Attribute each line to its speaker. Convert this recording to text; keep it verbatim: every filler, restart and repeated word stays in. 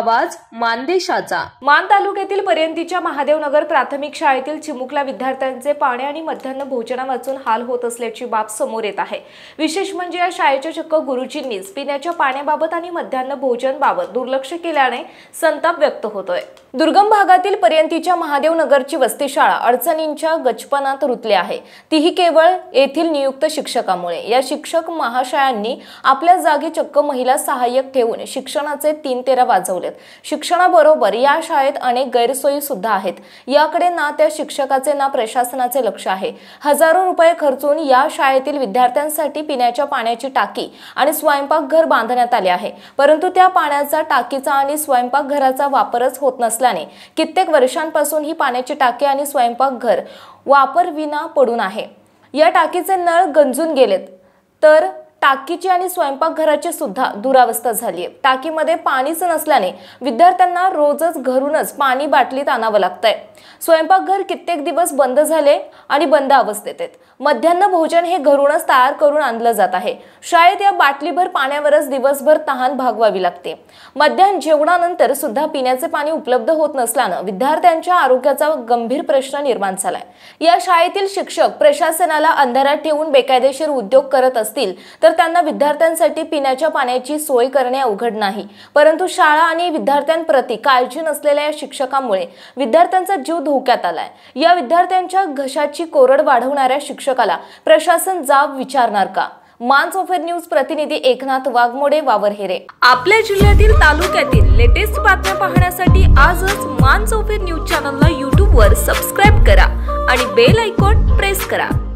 Speaker 1: आवाज मानदेशाचा। मान तालुक्यातील पर्यंतीच्या महादेवनगर प्राथमिक शाळेतील चिमुकल्या विद्यार्थ्यांचे पाणी आणि मध्यान्ह भोजना वाचून हाल होत असल्याची बाब समोर येत आहे। विशेष म्हणजे या शाळेच्या चक्क गुरुजींनीच पिण्याच्या पाण्याबाबत आणि मध्यान्ह भोजन बाबत दुर्लक्ष केल्याने संताप व्यक्त होतोय। दुर्गम भागातील पर्यंतीच्या महादेवनगरची वसती शाळा अडचणींच्या गचपणात रुतली आहे, तीही केवळ येथील नियुक्त शिक्षकामुळे। या शिक्षक महाशयांनी आपल्या जागी चक्क महिला सहाय्यक ठेवून शिक्षणाचे तीन तेरा वाजवलेत। शिक्षणाबरोबर या शाळेत अनेक गैरसोयी सुद्धा आहेत। याकडे ना त्या शिक्षकाचे ना प्रशासनाचे लक्ष आहे। हजारो रुपये खर्चून या शाळेतील विद्यार्थ्यांसाठी पिण्याच्या पाण्याची टाकी आणि स्वयंपाकघर बांधण्यात आले आहे, परंतु त्या पाण्याचा टाकीचा आणि स्वयंपाकघराचा वापरच होत नसल्याने कित्येक वर्षांपासून ही पाण्याची टाकी आणि स्वयंपाकघर वापरविना पडून आहे। या टाकीचे नळ गंजून गेलेत तर टाकीची आणि स्वयंपाकघराची सुद्धा दुरावस्था झाली आहे। टाकीमध्ये पाणीच नसल्याने विद्यार्थ्यांना रोजच घरूनच पाणी बाटलीत आणावं लागतंय। स्वयंपाकघर कित्येक दिवस बंद झाले आणि बंद अवस्थेत आहेत। मध्यान्ह भोजन हे घरूनच तयार करून आणलं जात आहे। शाळेत या बाटलीभर पाण्यावरच दिवसभर तहान भागवावी लागते। मध्यान्ह जेवणानंतर सुद्धा पिण्याचे पाणी उपलब्ध होत नसल्यानं विद्यार्थ्यांच्या आरोग्याचा गंभीर प्रश्न निर्माण झालाय। या शाळेतील शिक्षक प्रशासनाला अंधारात ठेवून बेकायदेशीर उद्योग करत असतील तर त्यांना विद्यार्थ्यांसाठी पिण्याच्या पाण्याची सोय करणे अवघड नाही, परंतु शाळा आणि विद्यार्थ्यांप्रती काळजी नसलेल्या या शिक्षकामुळे विद्यार्थ्यांचा जीव धोक्यात आलाय। या विद्यार्थ्यांच्या घशाची कोरड वाढवणाऱ्या शिक्षकाला प्रशासन जाब विचारणार का? मानसोफर न्यूज प्रतिनिधी एकनाथ वाघमोडे, वावरहेरे। आपल्या जिल्ह्यातील तालुक्यातील लेटेस्ट बातम्या पाहण्यासाठी आजच मानसोफर न्यूज चॅनलला यूट्यूब वर सबस्क्राइब करा आणि बेल आयकॉन प्रेस करा।